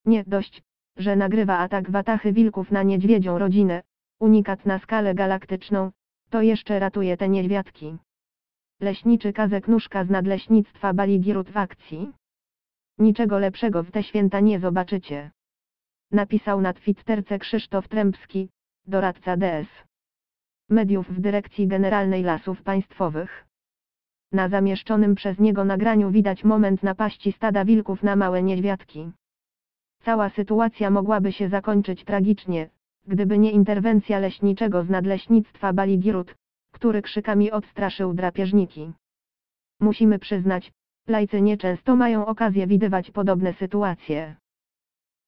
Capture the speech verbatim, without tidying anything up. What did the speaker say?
Nie dość, że nagrywa atak watachy wilków na niedźwiedzią rodzinę, unikat na skalę galaktyczną, to jeszcze ratuje te niedźwiadki. Leśniczy Kazek Nóżka z Nadleśnictwa Baligirut w akcji. Niczego lepszego w te święta nie zobaczycie. Napisał na Twitterce Krzysztof Trębski, doradca D S Mediów w Dyrekcji Generalnej Lasów Państwowych. Na zamieszczonym przez niego nagraniu widać moment napaści stada wilków na małe niedźwiadki. Cała sytuacja mogłaby się zakończyć tragicznie, gdyby nie interwencja leśniczego z Nadleśnictwa Baligirut, który krzykami odstraszył drapieżniki. Musimy przyznać, lajcy nieczęsto mają okazję widywać podobne sytuacje.